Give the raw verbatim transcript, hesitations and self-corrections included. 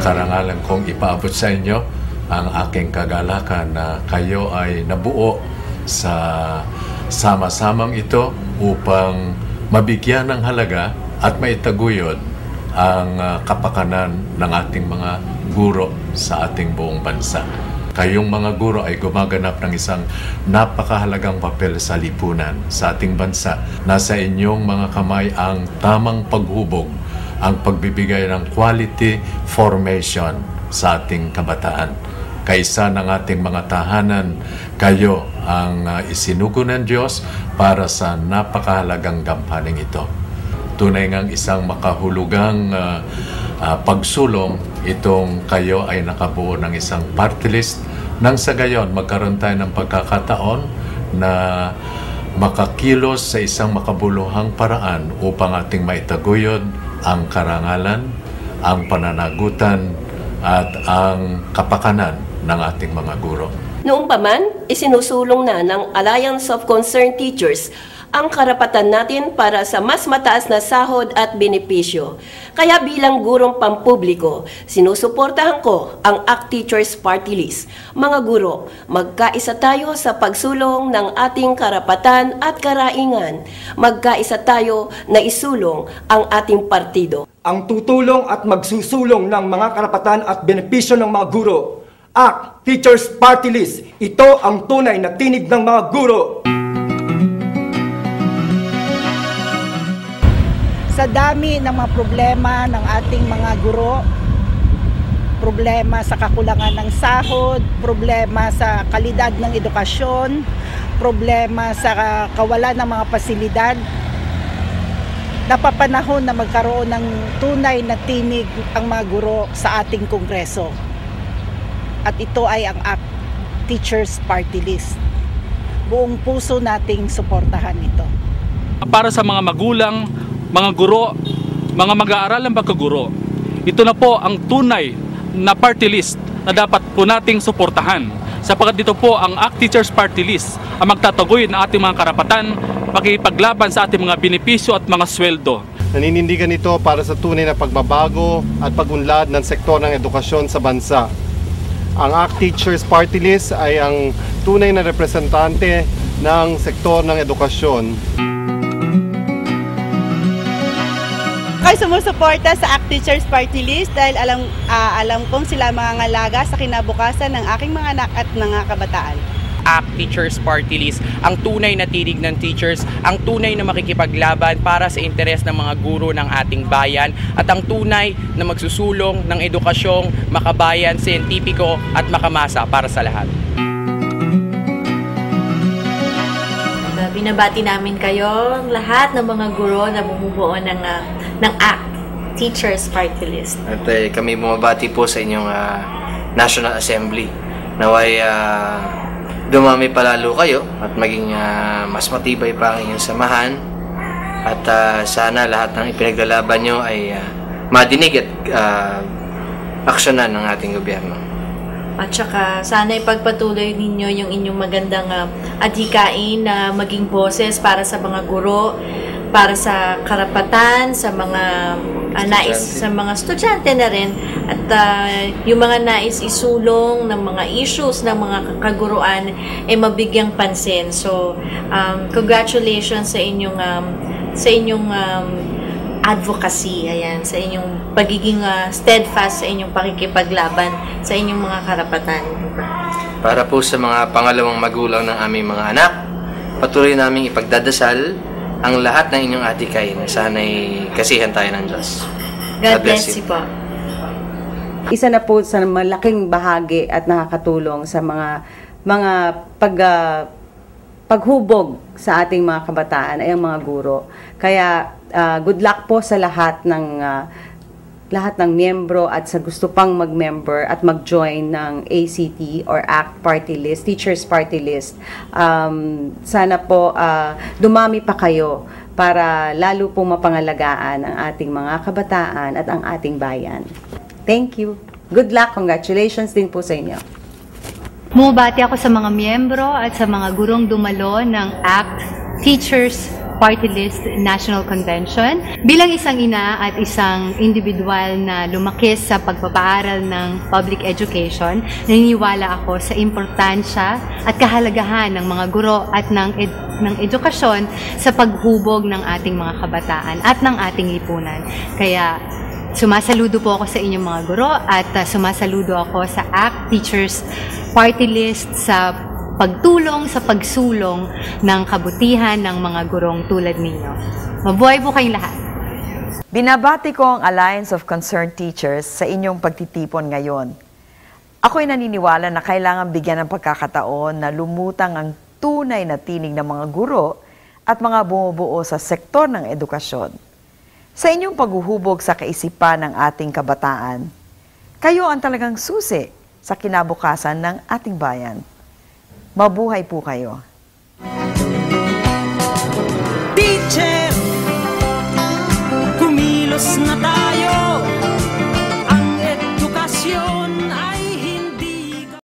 karangalan kong ipaabot sa inyo ang aking kagalakan na kayo ay nabuo sa sama-samang ito upang mabigyan ng halaga at maitaguyod ang uh, kapakanan ng ating mga guro sa ating buong bansa. Kayong mga guro ay gumaganap ng isang napakahalagang papel sa lipunan sa ating bansa. Nasa inyong mga kamay ang tamang paghubog, ang pagbibigay ng quality formation sa ating kabataan. Kaisa ng ating mga tahanan, kayo ang uh, isinugo ng Diyos para sa napakahalagang gampaning ito. Tunay ngang isang makahulugang uh, uh, pagsulong itong kayo ay nakabuo ng isang party list nang sa gayon magkaroon tayo ng pagkakataon na makakilos sa isang makabuluhang paraan upang ating maitaguyod ang karangalan, ang pananagutan at ang kapakanan ng ating mga guro. Noong pa man, isinusulong na ng Alliance of Concerned Teachers ang karapatan natin para sa mas mataas na sahod at benepisyo. Kaya bilang gurong pampubliko, sinusuportahan ko ang A C T Teachers Party List. Mga guro, magkaisa tayo sa pagsulong ng ating karapatan at karaingan. Magkaisa tayo na isulong ang ating partido. Ang tutulong at magsusulong ng mga karapatan at benepisyo ng mga guro. A C T Teachers Party List. Ito ang tunay na tinig ng mga guro. Sa dami ng mga problema ng ating mga guro, problema sa kakulangan ng sahod, problema sa kalidad ng edukasyon, problema sa kawalan ng mga pasilidad, napapanahon na magkaroon ng tunay na tinig ang mga guro sa ating Kongreso. At ito ay ang A C T Teachers Party List. Buong puso nating suportahan ito. Para sa mga magulang, mga guro, mga mag-aaral ng pagkaguro, ito na po ang tunay na party list na dapat po nating suportahan. Sapagkat dito po ang A C T Teachers Party List ang magtatagoy ng ating mga karapatan, makipaglaban sa ating mga benepisyo at mga sweldo. Naninindigan ito para sa tunay na pagbabago at pag-unlad ng sektor ng edukasyon sa bansa. Ang A C T Teachers Party List ay ang tunay na representante ng sektor ng edukasyon. Ay sumusuporta sa A C T Teachers Party List dahil alam, uh, alam kong sila mangangalaga sa kinabukasan ng aking mga anak at mga kabataan. A C T Teachers Party List, ang tunay na tinig ng teachers, ang tunay na makikipaglaban para sa interes ng mga guro ng ating bayan at ang tunay na magsusulong ng edukasyong makabayan, siyentipiko at makamasa para sa lahat. Binabati namin kayo, lahat ng mga guro na bumubuo ng, uh, ng A C T Teachers Party List. At eh, kami bumabati po sa inyong uh, National Assembly. Naway uh, dumami palalo kayo at maging uh, mas matibay pa ang inyong samahan. At uh, sana lahat ng ipinaglalaban nyo ay uh, madinig at uh, aksyonan ng ating gobyerno. At saka sana ipagpatuloy ninyo yung inyong magandang uh, adhikain na uh, maging boses para sa mga guro, para sa karapatan, sa mga uh, nais, sa mga estudyante na rin, at uh, yung mga nais isulong ng mga issues ng mga kaguruan ay eh, mabigyang pansin. So, um, congratulations sa inyong um, sa inyong um, advocacy, ayan, sa inyong pagiging uh, steadfast sa inyong pakikipaglaban sa inyong mga karapatan. Para po sa mga pangalawang magulang ng aming mga anak, patuloy naming ipagdadasal ang lahat ng inyong adhikay na sana'y kasihan tayo ng Diyos. God bless you po. Isa na po sa malaking bahagi at nakakatulong sa mga mga pag uh, paghubog sa ating mga kabataan ay ang mga guro. Kaya uh, good luck po sa lahat ng uh, lahat ng miyembro at sa gusto pang mag-member at mag-join ng A C T or A C T Party List, Teachers Party List. Um, sana po uh, dumami pa kayo para lalo pong mapangalagaan ang ating mga kabataan at ang ating bayan. Thank you. Good luck. Congratulations din po sa inyo. Bumabati ako sa mga miyembro at sa mga gurong dumalo ng A C T Teachers Party List National Convention. Bilang isang ina at isang individual na lumaki sa pagpapaaral ng public education, naniniwala ako sa importansya at kahalagahan ng mga guro at ng, ed ng edukasyon sa paghubog ng ating mga kabataan at ng ating lipunan. Kaya sumasaludo po ako sa inyong mga guro at uh, sumasaludo ako sa A C T Teachers Party List sa pagtulong sa pagsulong ng kabutihan ng mga gurong tulad ninyo. Mabuhay po kayong lahat. Binabati ko ang Alliance of Concerned Teachers sa inyong pagtitipon ngayon. Ako'y naniniwala na kailangan bigyan ng pagkakataon na lumutang ang tunay na tinig ng mga guro at mga bumubuo sa sektor ng edukasyon. Sa inyong paghuhubog sa kaisipan ng ating kabataan, kayo ang talagang susi sa kinabukasan ng ating bayan. Mabuhay po kayo.